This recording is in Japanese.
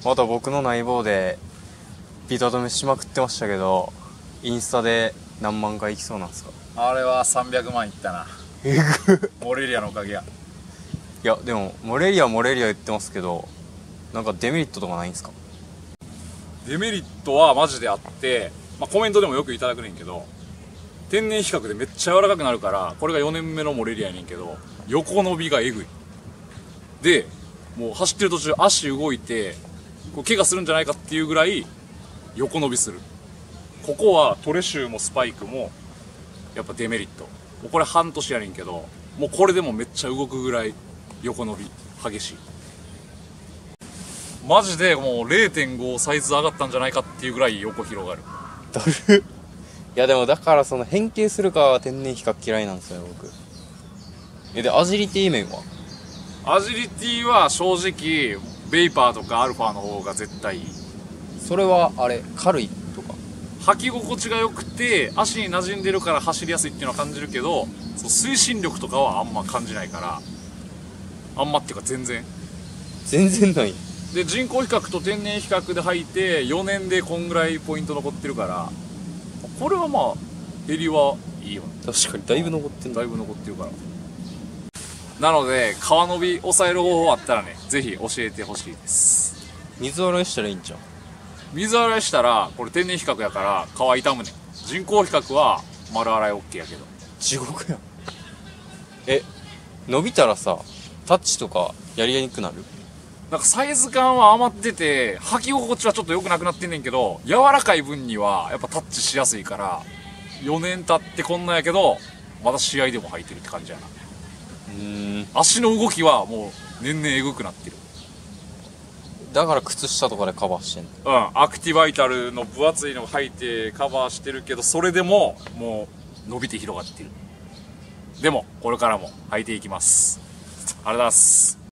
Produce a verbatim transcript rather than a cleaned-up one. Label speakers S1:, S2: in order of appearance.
S1: まだ僕の内房でビタ止めしまくってましたけど、インスタで何万回いきそうなんですか？
S2: あれはさんびゃくまんいったな。
S1: えぐ
S2: モレリアのおかげや。
S1: いやでもモレリアモレリア言ってますけど、なんかデメリットとかないんですか？
S2: デメリットはマジであって、まあ、コメントでもよくいただくねんけど、天然比較でめっちゃ柔らかくなるから、これがよねんめのモレリアやねんけど、横伸びがえぐい。でもう走ってる途中足動いてこう怪我するんじゃないかっていうぐらい横伸びする。ここはトレシューもスパイクもやっぱデメリット。もうこれ半年やねんけど、もうこれでもめっちゃ動くぐらい横伸び激しい。マジでもう れいてんご サイズ上がったんじゃないかっていうぐらい横広がる。
S1: だるいやでもだからその変形するかは天然比較嫌いなんですよ僕。えでアジリティ面は？
S2: アジリティは正直ベイパーとかアルファの方が絶対いい。
S1: それはあれ軽いとか？
S2: 履き心地が良くて足に馴染んでるから走りやすいっていうのは感じるけど、その推進力とかはあんま感じないから、あんまっていうか全然
S1: 全然ない。
S2: で、人工比較と天然比較で履いてよねんでこんぐらいポイント残ってるから、これはまあ襟はいいよね。
S1: 確かにだいぶ残ってんだ。
S2: だいぶ残ってるから。なので皮伸び抑える方法あったらね、ぜひ教えてほしいです。
S1: 水洗いしたらいいんちゃう？
S2: 水洗いしたらこれ天然比較やから皮傷むねん。人工比較は丸洗い OK やけど。
S1: 地獄やん。え伸びたらさタッチとかやりにくくなる？
S2: なんかサイズ感は余ってて履き心地はちょっと良くなくなってんねんけど、柔らかい分にはやっぱタッチしやすいから、よねん経ってこんなんやけどまだ試合でも履いてるって感じやな。
S1: うーん。
S2: 足の動きはもう年々エグくなってる。
S1: だから靴下とかでカバーしてんの？
S2: うん、アクティバイタルの分厚いのを履いてカバーしてるけど、それでももう伸びて広がってる。でもこれからも履いていきます。ありがとうございます。